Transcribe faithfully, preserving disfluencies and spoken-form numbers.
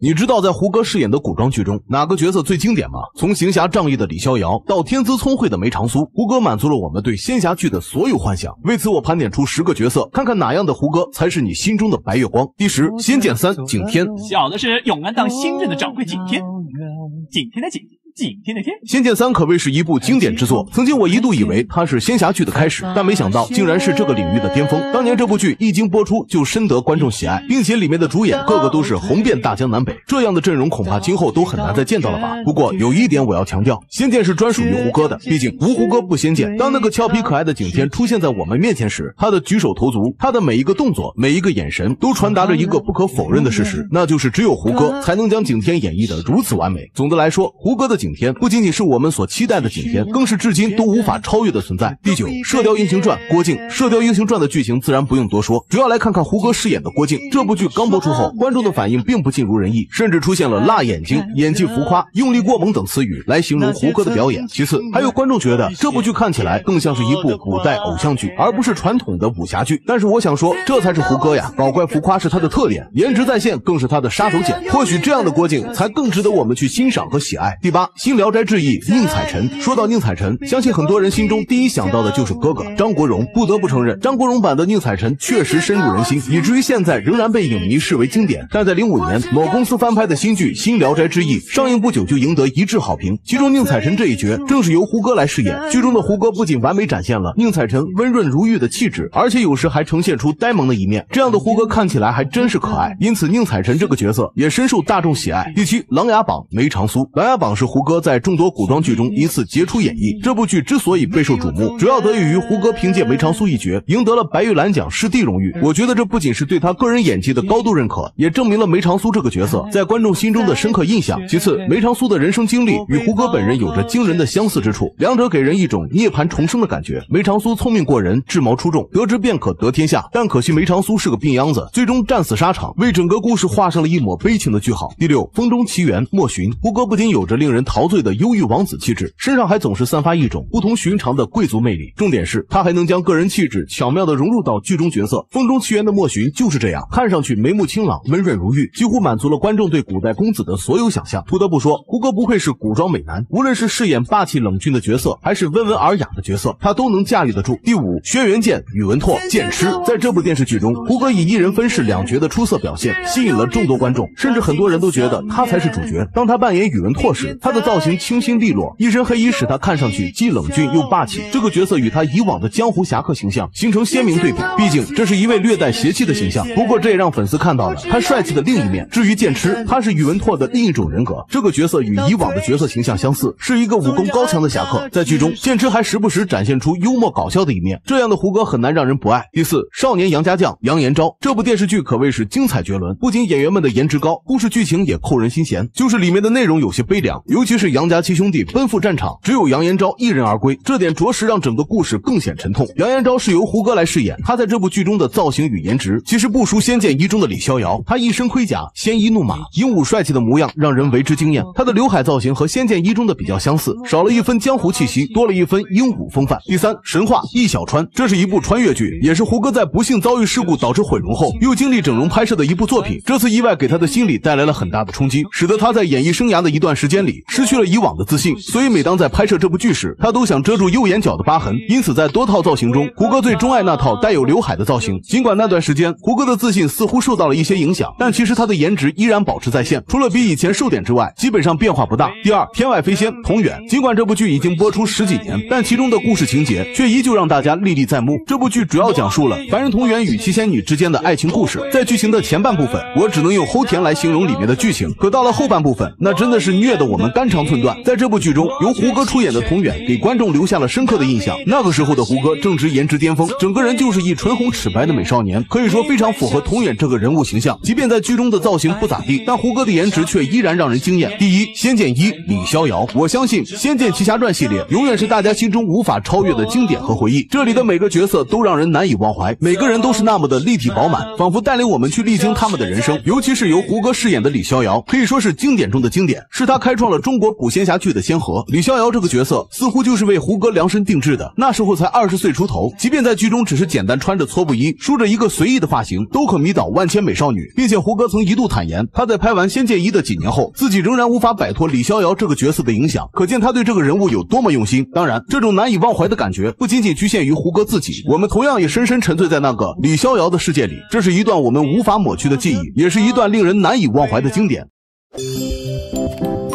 你知道在胡歌饰演的古装剧中哪个角色最经典吗？从行侠仗义的李逍遥到天资聪慧的梅长苏，胡歌满足了我们对仙侠剧的所有幻想。为此我盘点出十个角色，看看哪样的胡歌才是你心中的白月光。第十，仙剑三景天。 小的是永安当新任的掌柜景天，景天的景，景天的天。 仙剑三可谓是一部经典之作，曾经我一度以为它是仙侠剧的开始，但没想到竟然是这个领域的巅峰。当年这部剧一经播出就深得观众喜爱，并且里面的主演个个都是红遍大江南北，这样的阵容恐怕今后都很难再见到了吧。不过有一点我要强调，仙剑是专属于胡歌的，毕竟无胡歌不仙剑。当那个俏皮可爱的景天出现在我们面前时，他的举手投足，他的每一个动作，每一个眼神都传达着一个不可否认的事实，那就是只有胡歌才能将景天演绎得如此完美。总的来说，胡歌的景天不仅仅是我们所期待的景天，更是至今都无法超越的存在。第九，射雕英雄传郭靖。射雕英雄传的剧情自然不用多说，主要来看看胡歌饰演的郭靖。这部剧刚播出后，观众的反应并不尽如人意，甚至出现了辣眼睛、演技浮夸、用力过猛等词语来形容胡歌的表演。其次，还有观众觉得这部剧看起来更像是一部古代偶像剧，而不是传统的武侠剧。但是我想说，这才是胡歌呀，搞怪浮夸是他的特点，颜值在线更是他的杀手锏。或许这样的郭靖才更值得我们去欣赏和喜爱。第八，新聊斋志异宁采臣。说到宁采臣，相信很多人心中第一想到的就是哥哥张国荣。不得不承认，张国荣版的宁采臣确实深入人心，以至于现在仍然被影迷视为经典。但在零五年，某公司翻拍的新剧《新聊斋志异》上映不久就赢得一致好评，其中宁采臣这一角正是由胡歌来饰演。剧中的胡歌不仅完美展现了宁采臣温润如玉的气质，而且有时还呈现出呆萌的一面，这样的胡歌看起来还真是可爱，因此宁采臣这个角色也深受大众喜爱。第七，琅琊榜梅长苏。琅琊榜是胡歌在众多古装剧中一次杰出演绎，这部剧之所以备受瞩目，主要得益于胡歌凭借梅长苏一角赢得了白玉兰奖视帝荣誉。我觉得这不仅是对他个人演技的高度认可，也证明了梅长苏这个角色在观众心中的深刻印象。其次，梅长苏的人生经历与胡歌本人有着惊人的相似之处，两者给人一种涅槃重生的感觉。梅长苏聪明过人，智谋出众，得之便可得天下，但可惜梅长苏是个病秧子，最终战死沙场，为整个故事画上了一抹悲情的句号。第六，风中奇缘莫寻。胡歌不仅有着令人陶醉的忧郁王子气质，身上还总是散发一种不同寻常的贵族魅力，重点是他还能将个人气质巧妙地融入到剧中角色。风中奇缘的莫寻就是这样，看上去眉目清朗，温润如玉，几乎满足了观众对古代公子的所有想象。不得不说，胡歌不愧是古装美男，无论是饰演霸气冷峻的角色，还是温文尔雅的角色，他都能驾驭得住。第五，轩辕剑宇文拓剑痴。在这部电视剧中，胡歌以一人分饰两角的出色表现，吸引了众多观众，甚至很多人都觉得他才是主角。当他扮演宇文拓时，他的造型清新利落，一身黑衣使他看上去既冷峻又霸气，这个角色与他以往的江湖侠客形象形成鲜明对比，毕竟这是一位略带邪气的形象。不过这也让粉丝看到了他帅气的另一面。至于剑痴，他是宇文拓的另一种人格，这个角色与以往的角色形象相似，是一个武功高强的侠客。在剧中，剑痴还时不时展现出幽默搞笑的一面，这样的胡歌很难让人不爱。第四，少年杨家将杨延昭。这部电视剧可谓是精彩绝伦，不仅演员们的颜值高，故事剧情也扣人心弦，就是里面的内容有些悲凉，尤其是杨家七兄弟奔赴战场，只有杨延昭一人而归，这点着实让整个故事更显沉痛。杨延昭是由胡歌来饰演，他在这部剧中的造型与颜值其实不输《仙剑一》中的李逍遥，他一身盔甲，鲜衣怒马，英武帅气的模样让人为之惊艳。他的刘海造型和《仙剑一》中的比较相似，少了一分江湖气息，多了一分英武风范。第三，神话易小川。这是一部穿越剧，也是胡歌在不幸遭遇事故导致毁容后又经历整容拍摄的一部作品。这次意外给他的心理带来了很大的冲击，使得他在演艺生涯的一段时间里失去了以往的自信，所以每当在拍摄这部剧时，他都想遮住右眼角的疤痕。因此在多套造型中，胡歌最钟爱那套带有刘海的造型。尽管那段时间胡歌的自信似乎受到了一些影响，但其实他的颜值依然保持在线，除了比以前瘦点之外，基本上变化不大。第二，天外飞仙童远。尽管这部剧已经播出十几年，但其中的故事情节却依旧让大家历历在目。这部剧主要讲述了凡人童远与七仙女之间的爱情故事。在剧情的前半部分，我只能用齁甜来形容里面的剧情，可到了后半部分，那真的是虐得我们肝肠寸断。在这部剧中，由胡歌出演的童远给观众留下了深刻的印象。那个时候的胡歌正值颜值巅峰，整个人就是一唇红齿白的美少年，可以说非常符合童远这个人物形象。即便在剧中的造型不咋地，但胡歌的颜值却依然让人惊艳。第一，仙剑一李逍遥。我相信《仙剑奇侠传》系列永远是大家心中无法超越的经典和回忆，这里的每个角色都让人难以忘怀，每个人都是那么的立体饱满，仿佛带领我们去历经他们的人生。尤其是由胡歌饰演的李逍遥，可以说是经典中的经典，是他开创了中中国古仙侠剧的先河。李逍遥这个角色似乎就是为胡歌量身定制的，那时候才二十岁出头，即便在剧中只是简单穿着搓布衣，梳着一个随意的发型，都可迷倒万千美少女。并且胡歌曾一度坦言，他在拍完《仙剑一》的几年后，自己仍然无法摆脱李逍遥这个角色的影响，可见他对这个人物有多么用心。当然，这种难以忘怀的感觉不仅仅局限于胡歌自己，我们同样也深深沉醉在那个李逍遥的世界里。这是一段我们无法抹去的记忆，也是一段令人难以忘怀的经典。